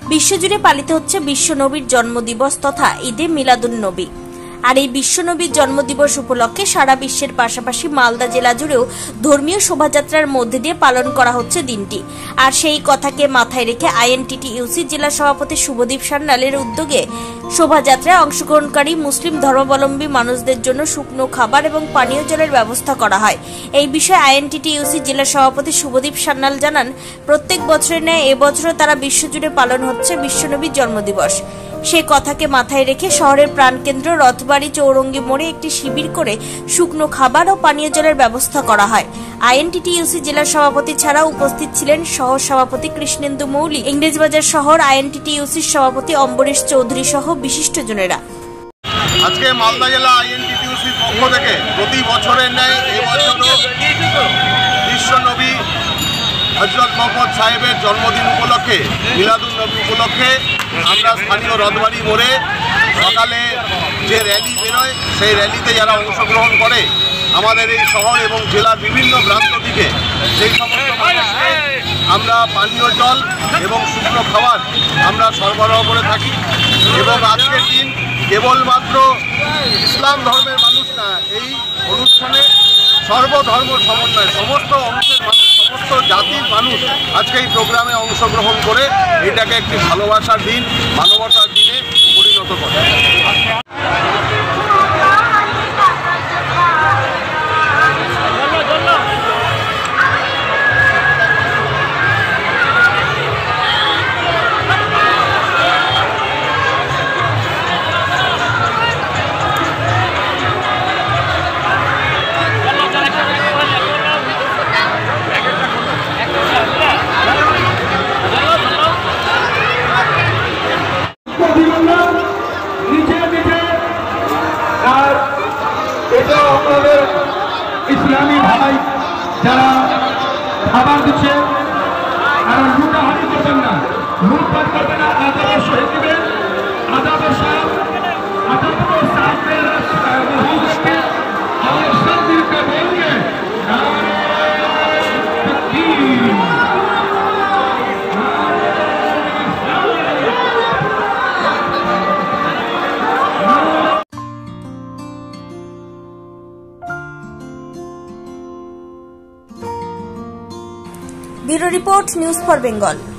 বিশ্বজুড়ে পালিত হচ্ছে বিশ্বনবীর জন্মদিবস তথা ঈদে মিলাদুন নবী। আর এই বিশ্বনবীর জন্মদিবস উপলক্ষে সারা বিশ্বের পাশাপাশি মালদা জেলা জুড়েও ধর্মীয় শোভাযাত্রার মধ্যে দিয়ে পালন করা হচ্ছে দিনটি। আর সেই কথাকে মাথায় রেখে আইএনটিটিইউসি জেলা সভাপতি শুভদীপ সান্যালের উদ্যোগে শোভাযাত্রায় অংশগ্রহণকারী মুসলিম ধর্মাবলম্বী মানুষদের জন্য শুকনো খাবার এবং পানীয় জলের ব্যবস্থা করা হয়। এই বিষয়ে আইএনটিটিইউসি জেলা সভাপতি শুভদীপ সান্যাল জানান, প্রত্যেক বছরের ন্যায় এবছরও তারা বিশ্বজুড়ে পালন হচ্ছে বিশ্বনবীর জন্মদিবস। সে কথাকে মাথায় রেখে শহরের প্রাণকেন্দ্র রথবাড়ি চৌরঙ্গি মোড়ে একটি শিবির করে শুকনো খাবার ও পানীয় জলের ব্যবস্থা করা হয়। আইএনটিটিইউসি জেলা সভাপতি ছাড়াও উপস্থিত ছিলেন সহ সভাপতি কৃষ্ণেন্দু মৌলিক, ইংরেজবাজার শহর আইএনটিটিইউসির সভাপতি অম্বরীশ চৌধুরী সহ বিশিষ্টজনেরা। আজকে মালদা জেলা আইএনটিটিইউসির পক্ষ থেকে প্রতি বছরের ন্যায় এবছরও বিশ্বনবী হযরত মোহাম্মদ সাহেবের জন্মদিন উপলক্ষে মিলাদুন নবী উপলক্ষে আমরা স্থানীয় রথবাড়ি মোড়ে সকালে যে র্যালি বেরোয় সেই র্যালিতে যারা অংশগ্রহণ করে আমাদের এই শহর এবং জেলার বিভিন্ন প্রান্ত থেকে সেই সমস্ত মানুষকে আমরা পানীয় জল এবং শুকনো খাবার আমরা সরবরাহ করে থাকি। এবং আজকের দিন কেবলমাত্র ইসলাম ধর্মের মানুষ না, এই অনুষ্ঠানে সর্বধর্ম সমন্বয় সমস্ত অংশের মানুষ, সমস্ত জাতির মানুষ আজকে এই প্রোগ্রামে অংশগ্রহণ করে এটাকে একটি ভালোবাসার দিন, মানবতার দিনে পরিণত করে। এটা আমাদের ইসলামী ভাই যারা খাবার দিচ্ছে, আর লুটাহারি করবেন না, লুটপাট করবেন না, আদাবের সহিত দেবেন। আদাবের সাহেব और सब दिल का बोलिए bureau report, news for Bengal.